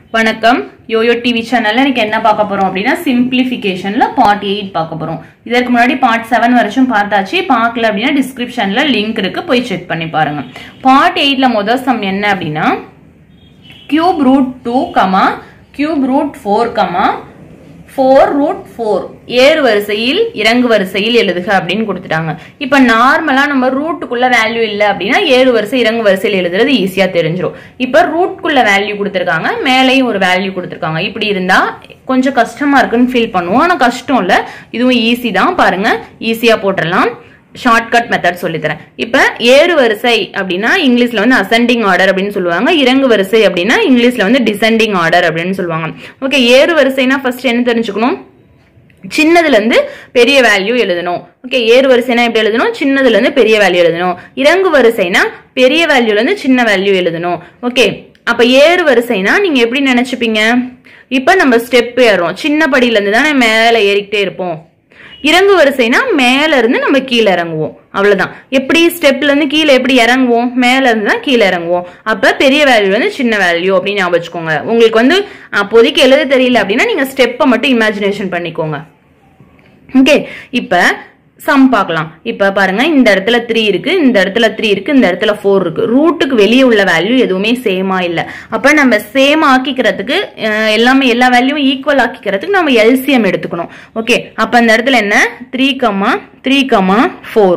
வணக்கம் YoYo TV சேனல்ல இன்னைக்கு என்ன பார்க்க போறோம் அப்படினா சிம்பிளிஃபிகேஷன்ல பார்ட் 8 பார்க்க போறோம். இதற்கு முன்னாடி பார்ட் 7 வரைக்கும் பார்த்தாச்சு. பார்க்கல அப்படினா டிஸ்கிரிப்ஷன்ல லிங்க் இருக்கு, போய் செக் பண்ணி பாருங்க. பார்ட் 8ல முதல் சம் என்ன அப்படினா cube root 2, cube root 4, 4 root 4 ஏறு வரிசையில் இறங்கு வரிசையில் எழுதுக அப்படின்னு கொடுத்துட்டாங்க. இப்ப நார்மலா நம்ம ரூட்டுக்குள்ள வேல்யூ இல்ல அப்படின்னா ஏறு வரிசை இறங்கு வரிசையில் எழுதுறது ஈஸியா தெரிஞ்சிரும். இப்ப ரூட்குள்ள வேல்யூ கொடுத்திருக்காங்க, மேலையும் ஒரு வேல்யூ கொடுத்திருக்காங்க. இப்படி இருந்தா கொஞ்சம் கஷ்டமா இருக்குன்னு ஃபீல் பண்ணுவோம். ஆனா கஷ்டம் இல்ல, இதுவும் ஈஸி தான். பாருங்க, ஈஸியா போட்டுடலாம். ஷார்ட்கட் மெத்தட் சொல்லி தரேன். இப்ப ஏறு வரிசை அப்படின்னா இங்கிலீஷ்ல வந்து அசெண்டிங் ஆர்டர் அப்படின்னு சொல்லுவாங்க. இறங்கு வரிசை அப்படின்னா இங்கிலீஷ்ல வந்து டிசெண்டிங் ஆர்டர் அப்படின்னு சொல்லுவாங்க. ஓகே, ஏறு வரிசைனா ஃபர்ஸ்ட் என்ன தெரிஞ்சுக்கணும்? சின்னதுல இருந்து பெரிய வேல்யூ எழுதணும். ஓகே, ஏறு வரிசைனா எப்படி எழுதணும்? சின்னதுல இருந்து பெரிய வேல்யூ எழுதணும். இறங்கு வரிசைனா பெரிய வேல்யூல இருந்து சின்ன வேல்யூ எழுதணும். ஓகே, அப்ப ஏறு வரிசைனா நீங்க எப்படி நினைச்சுப்பீங்க? இப்ப நம்ம ஸ்டெப் ஏறோம், சின்ன படியில இருந்து தானே மேல ஏறிக்கிட்டே இருப்போம். இறங்கு வரிசைனா மேல இருந்து நம்ம கீழே இறங்குவோம், அவ்வளவுதான். எப்படி ஸ்டெப்ல இருந்து கீழே எப்படி இறங்குவோம்? மேல இருந்து தான் கீழே இறங்குவோம். அப்ப பெரிய வேல்யூ வந்து சின்ன வேல்யூ அப்படின்னு ஞாபகம் வச்சுக்கோங்க. உங்களுக்கு வந்து அப்போதைக்கு எழுத தெரியல அப்படின்னா நீங்க ஸ்டெப்பை மட்டும் இமேஜினேஷன் பண்ணிக்கோங்க. ஓகே, இப்ப சம் பார்க்கலாம். இப்ப பாருங்க, இந்த இடத்துல 3 இருக்கு, இந்த இடத்துல 3 இருக்கு, இந்த இடத்துல 4 இருக்கு. ரூட்டுக்கு வெளியே உள்ள வேல்யூ எதுவுமே சேமா இல்ல. அப்ப நம்ம சேம் ஆக்கிக்கிறதுக்கு எல்லாமே எல்லா வேல்யூவும் ஈக்குவல் ஆக்கிக்கிறதுக்கு நம்ம எல்சிஎம் எடுத்துக்கணும். ஓகே, அப்ப இந்த இடத்துல என்ன 3, 3, 4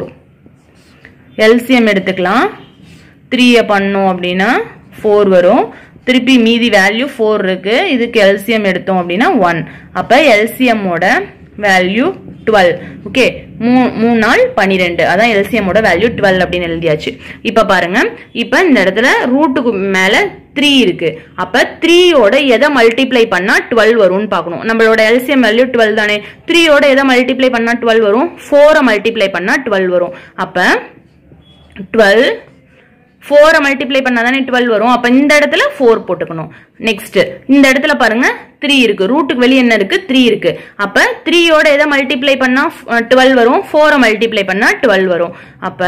எல்சிஎம் எடுத்துக்கலாம். 3 பண்ணோம் அப்படின்னா 4 வரும். திருப்பி மீதி வேல்யூ 4 இருக்கு, இதுக்கு எல்சிஎம் எடுத்தோம் அப்படின்னா 1. அப்ப எல்சிஎம்மோட வேல்யூ 12. ஓகே, 3 நாள் 12, அதான் எல்சிஎம் ஓட வேல்யூ 12 அப்படின்னு எழுதியாச்சு. இப்ப பாருங்க, இப்ப இந்த இடத்துல ரூட்டுக்கு மேல 3 இருக்கு. அப்ப 3 ஓட எதை மல்டிப்ளை பண்ணா 12 வரும்னு பார்க்கணும். நம்மளோட எல்சிஎம் வேல்யூ 12 தானே. 3 ஓட எதை மல்டிப்ளை பண்ணா 12 வரும்? 4 மல்டிப்ளை பண்ணா 12 வரும். அப்ப 12 4 மல்டிப்ளை பண்ணாதானே 12 வரும். அப்ப இந்த இடத்துல 4 போட்டுக்கணும். நெக்ஸ்ட் இந்த இடத்துல பாருங்க 3 இருக்கு, ரூட்டுக்கு வெளியே என்ன இருக்கு? 3 இருக்கு. அப்ப 3 ஓட எதை மல்டிப்ளை பண்ணா 12 வரும்? 4 மல்டிப்ளை பண்ணா 12 வரும். அப்ப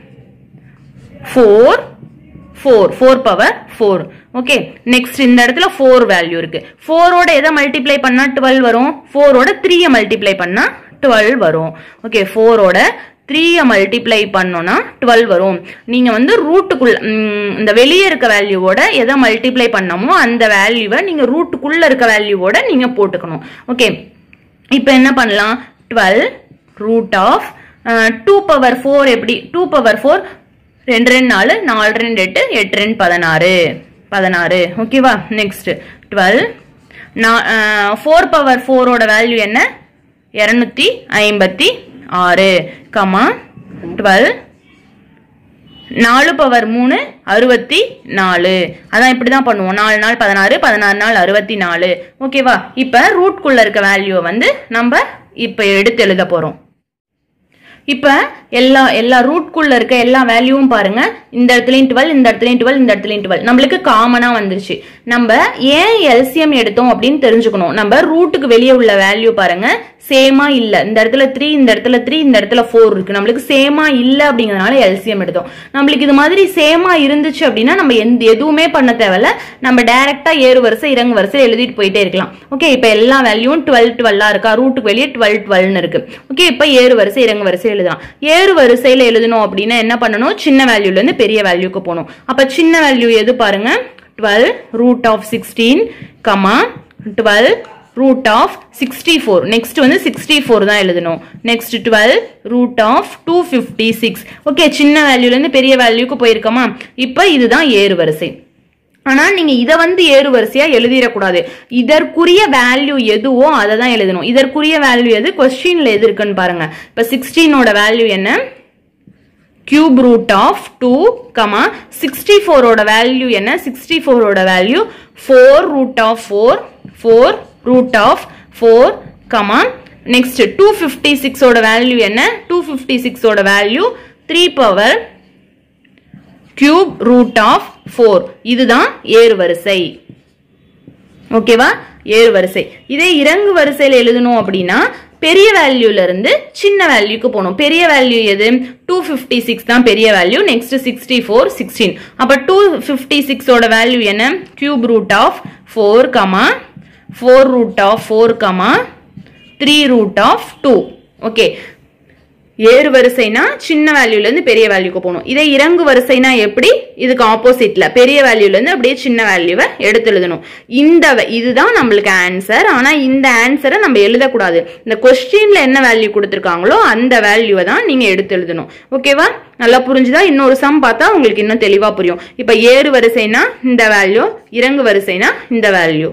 4 பவர் 4. ஓகே, நெக்ஸ்ட் இந்த இடத்துல 4 வேல்யூ இருக்கு. 4 ஓட எதை மல்டிப்ளை பண்ணா 12 வரும்? 4 ஓட 3 மல்டிப்ளை பண்ணா 12 வரும். ஓகே, 4 ஓட 3 மல்டிப்ளை பண்ணோம்னா 12 வரும். நீங்க வந்து ரூட்டுக்குள்ள இந்த வெளியே இருக்க வேல்யூவோட எதை மல்டிப்ளை பண்ணமோ அந்த வேல்யூவை நீங்க ரூட்டுக்குள்ள இருக்க வேல்யூவோட நீங்க போட்டுக்கணும். ஓகே, இப்போ என்ன பண்ணலாம்? 12 ரூட் ஆஃப் 2 பவர் 4. எப்படி 2 பவர் 4? 2 2 4, 4 2 8, 8 2 16. ஓகேவா? நெக்ஸ்ட் 12 4 பவர் 4 ஓட வேல்யூ என்ன? 256, 12 4 பவர் 3 64. அதான் இப்படிதான் பண்ணுவோம். 4 நாள் 16, 16 நாள் 64. ஓகேவா? இப்ப ரூட்குள்ள இருக்க வேல்யூ வந்து நம்ம இப்ப எடுத்து எழுத போறோம். இப்ப எல்லா ரூட்குள்ள இருக்க எல்லா வேல்யூவும் பாருங்க. இந்த இடத்துலயும் 12, இந்த இடத்துலயும் 12, இந்த இடத்துலயும் 12 நம்மளுக்கு காமனா வந்துருச்சு. நம்ம ஏன் எல்சிஎம் எடுத்தோம் அப்படின்னு தெரிஞ்சுக்கணும். நம்ம ரூட்டுக்கு வெளியே உள்ள வேல்யூ பாருங்க சேமா இல்ல. இந்த இடத்துல 3, இந்த இடத்துல 3, இந்த இடத்துல 4 இருக்கு. நம்மளுக்கு சேமா இல்ல அப்படிங்கறதுனால எல்சிஎம் எடுத்தோம். நம்மளுக்கு இது மாதிரி சேமா இருந்துச்சு அப்படின்னா நம்ம எதுவுமே பண்ண தேவையில்ல. நம்ம டைரக்டா ஏறு வரிசை இறங்கு வரிசை எழுதிட்டு போயிட்டே இருக்கலாம். ஓகே, இப்ப எல்லா வேல்யூவும் 12 12 இருக்கா? ரூட்டுக்கு வெளியே 12 12 இருக்கு. ஓகே, இப்ப ஏறு வரிசை இறங்கு வரிசை எழுதலாம். ஏறு வரிசையில எழுதணும் அப்படின்னா என்ன பண்ணணும்? சின்ன வேல்யூல இருந்து பெரிய வேல்யூக்கு போகணும். அப்ப சின்ன வேல்யூ எது பாருங்க? 12 root of 16, 12 root of 64. Next வந்து 64 தான் எழுதணும். Next 12 root of 256. ஓகே, சின்ன வேல்யூல இருந்து பெரிய வேல்யூக்கு போயிருக்கோமா? இப்ப இதுதான் ஏறு வரிசை. ஆனா நீங்க இத வந்து ஏறு வரிசையா எழுதிடக்கூடாது. இதற்குரிய வேல்யூ எதுவோ அதை தான் எழுதணும். இதற்குரிய வேல்யூ எது? கொஸ்டின்ல எது இருக்குன்னு பாருங்க. இப்ப 16 ஓட வேல்யூ என்ன? cube root of 2, 64 ஓட வேல்யூ என்ன? 64 ஓட value 4 root of 4 root of 4, next 256 ஓட வேல்யூ என்ன? 256 ஓட value 3 power cube root of 4. இதுதான் ஏறு வரிசை. ஓகேவா? ஏறு வரிசை. இதே இறங்கு வரிசையில எழுதணும் அப்படின்னா பெரிய வேல்யூல இருந்து சின்ன வேல்யூக்கு போகணும். பெரிய வேல்யூ எது? 256 தான் பெரிய வேல்யூ. நெக்ஸ்ட் 64, 16. அப்ப 256 ஓட வேல்யூ என்ன? Cube root of 4, 4 root of 4, 3 root of 2. Okay, ஏறு வரிசைனா சின்ன வேல்யூல இருந்து பெரிய வேல்யூக்கு போகணும். இதே இறங்கு வரிசைனா எப்படி? இதுக்கு ஆப்போசிட்ல பெரிய வேல்யூல இருந்து அப்படியே சின்ன வேல்யூவை எடுத்து எழுதணும். இதுதான் நம்மளுக்கு ஆன்சர். ஆனா இந்த ஆன்சரை நம்ம எழுதக்கூடாது. இந்த கொஸ்டின்ல என்ன வேல்யூ கொடுத்துருக்காங்களோ அந்த வேல்யூவை தான் நீங்க எடுத்து எழுதணும். ஓகேவா? நல்லா புரிஞ்சுதா? இன்னொரு சம் பார்த்தா உங்களுக்கு இன்னும் தெளிவா புரியும். இப்ப ஏறு வரிசைனா இந்த வேல்யூ, இறங்கு வரிசைனா இந்த வேல்யூ.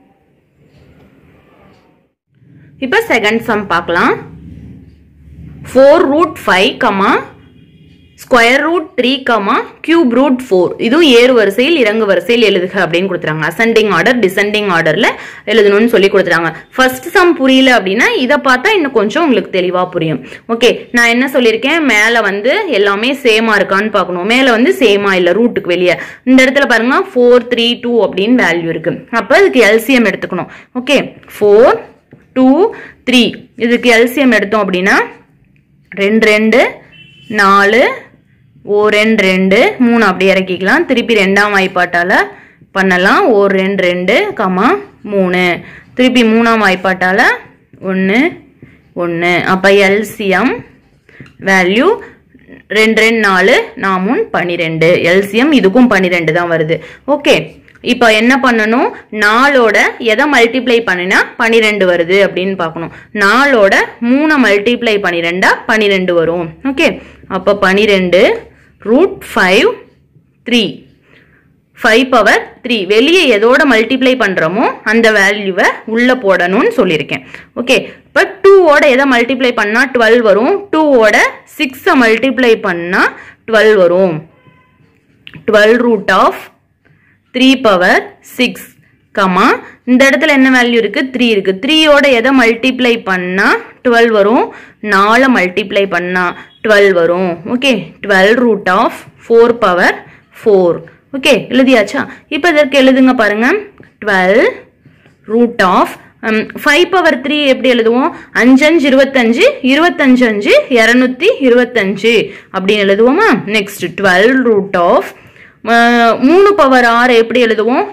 இப்ப செகண்ட் சம் பார்க்கலாம். 4 root 5, square root 3, cube root 4. இதுவும் ஏறு வரிசையில் இறங்கு வரிசையில் எழுதுக அப்படின்னு கொடுத்துறாங்க. அசெண்டிங் ஆர்டர் டிசெண்டிங் ஆர்டர்ல எழுதணும்னு சொல்லி கொடுத்துறாங்க. ஃபர்ஸ்ட் சம் புரியல அப்படின்னா இதை பார்த்தா இன்னும் கொஞ்சம் உங்களுக்கு தெளிவா புரியும். ஓகே, நான் என்ன சொல்லியிருக்கேன்? மேல வந்து எல்லாமே சேமா இருக்கான்னு பார்க்கணும். மேல வந்து சேமா இல்ல, ரூட்டுக்கு வெளியே. இந்த இடத்துல பாருங்க 4, 3, 2 அப்படின்னு வேல்யூ இருக்கு. அப்ப இதுக்கு எல்சிஎம் எடுத்துக்கணும். ஓகே, 4, 2, 3 இதுக்கு எல்சிஎம் எடுத்தோம் அப்படின்னா 2, 2, 4, 2, 2, 3 அப்படி இறக்கிக்கலாம். திருப்பி ரெண்டாம் வாய்ப்பாட்டால பண்ணலாம். 2, 2, 3. திருப்பி மூணாம் வாய்ப்பாட்டால 1, 1. அப்ப எல்சிஎம் வேல்யூ 2, 2, 4, 4, 12. எல்சிஎம் இதுக்கும் 12 தான் வருது. ஓகே, இப்போ என்ன பண்ணணும்? 4ஓட எதை மல்டிப்ளை பண்ணினா 12 வருது அப்படின்னு பார்க்கணும். 4ஓட 3 மல்டிப்ளை பண்ணிரெண்டா 12 வரும். ஓகே, அப்போ 12 ரூட் 5, 3. 5 பவர் 3 வெளியே எதோட மல்டிப்ளை பண்றோமோ அந்த வேல்யூவை உள்ள போடணும்னு சொல்லியிருக்கேன். ஓகே, இப்போ 2ஓட எதை மல்டிப்ளை பண்ணா 12 வரும். 2ஓட 6 மல்டிப்ளை பண்ணா 12 வரும். 12 ரூட் ஆஃப் 3 பவர் 6, இந்த இடத்துல என்ன வேல்யூ இருக்கு? 3 இருக்கு. 3ஓட எதை மல்டிப்ளை பண்ணா 12 வரும். 4 மல்டிப்ளை பண்ணா 12 வரும். Okay, 12 root of 4 power 4. Okay, எழுதியாச்சா? இப்போ இதற்கு எழுதுங்க பாருங்க. 12 ரூட் ஆஃப் 5 பவர் 3 எப்படி எழுதுவோம்? 5 5 25, 25 5 225 அப்படின்னு எழுதுவோமா? நெக்ஸ்ட் 12 ரூட் ஆஃப் 3 பவர் 6 எப்படி எழுதுவோம்?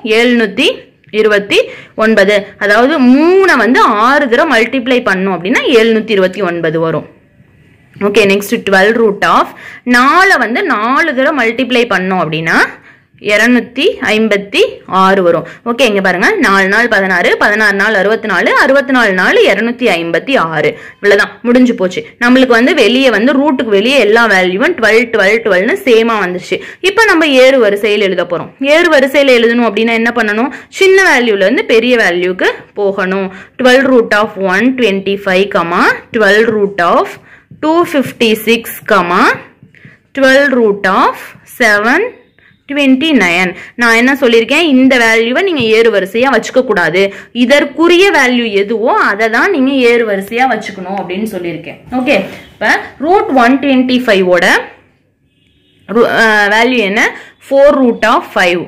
729. அதாவது 3 வந்து 6 தடவை மல்டிப்ளை பண்ணோம் அப்படின்னா 729 வரும். ஓகே, நெக்ஸ்ட் 12 ரூட் ஆஃப் 4 வந்து 4 தடவை மல்டிப்ளை பண்ணோம் அப்படின்னா 256 வரும். ஓகே, இங்க பாருங்க 4 நாள் 16, 16 நாள் 64, 64 நாள் 256. இவ்வளவுதான், முடிஞ்சு போச்சு. நம்மளுக்கு வந்து வெளியே வந்து ரூட்டுக்கு வெளியே எல்லா வேல்யூவும் 12 12 12ன்னு சேமா வந்துச்சு. இப்போ நம்ம ஏறு வரிசையில் எழுத போறோம். ஏறு வரிசையில் எழுதணும் அப்படின்னா என்ன பண்ணணும்? சின்ன வேல்யூல இருந்து பெரிய வேல்யூக்கு போகணும். 12 root of 125, 12 root of 256, 12 root of 729. நான் என்ன சொல்லியிருக்கேன்? இந்த வேல்யூவை நீங்க ஏறு வரிசையா வச்சுக்க கூடாது. இதற்குரிய வேல்யூ எதுவோ அதை தான் நீங்க ஏறு வரிசையா வச்சுக்கணும் அப்படின்னு சொல்லியிருக்கேன். ஓகே, இப்ப ரூட் 125 ஓட வேல்யூ என்ன? 4 ரூட் ஆஃப் 5.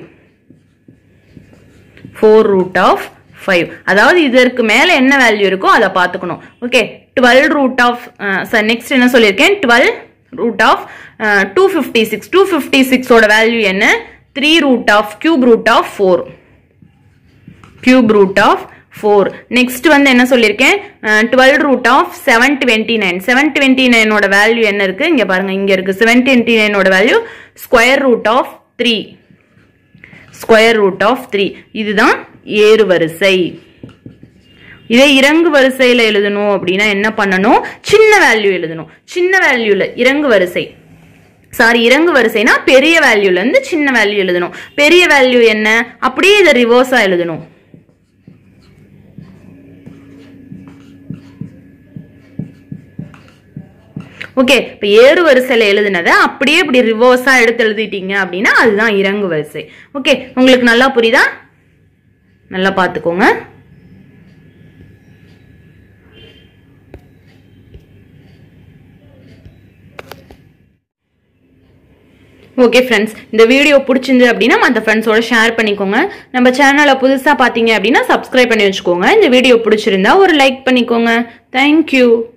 4 root of 5. அதாவது இதற்கு மேல என்ன வேல்யூ இருக்கோ அதை பார்த்துக்கணும். ஓகே, 12 ரூட் ஆஃப் நெக்ஸ்ட் என்ன சொல்லியிருக்கேன்? 12 root of 256. 256 ஓட வேல்யூ என்ன? 3 root of cube root of 4. cube root of 4. Next வந்து என்ன சொல்லியிருக்கேன்? 12 root of 729. 729 ஓட வேல்யூ என்ன இருக்கு? இங்க பாருங்க, இங்க இருக்கு. 729 ஓட value square root of 3. square root of 3. இதுதான் ஏறு வரிசை. இதே இறங்கு வரிசையில எழுதணும் அப்படின்னா என்ன பண்ணணும்? சின்ன வேல்யூ எழுதணும். சின்ன வேல்யூல இறங்கு வரிசை, சாரி இறங்கு வரிசைனா பெரிய வேல்யூல இருந்து சின்ன வேல்யூ எழுதணும். பெரிய வேல்யூ என்ன? அப்படியே இதை ரிவர்ஸா எழுதணும். ஓகே, இப்ப ஏறு வரிசையில எழுதுனதை அப்படியே இப்படி ரிவர்ஸா எடுத்து எழுதிட்டீங்க அப்படின்னா அதுதான் இறங்கு வரிசை. ஓகே, உங்களுக்கு நல்லா புரியுதா? நல்லா பாத்துக்கோங்க. ஓகே ஃப்ரெண்ட்ஸ், இந்த வீடியோ பிடிச்சிருந்து அப்படின்னா மற்ற ஃப்ரெண்ட்ஸோட ஷேர் பண்ணிக்கோங்க. நம்ம சேனலை புதுசாக பார்த்தீங்க அப்படின்னா சப்ஸ்கிரைப் பண்ணி வச்சுக்கோங்க. இந்த வீடியோ பிடிச்சிருந்தா ஒரு லைக் பண்ணிக்கோங்க. தேங்க்யூ.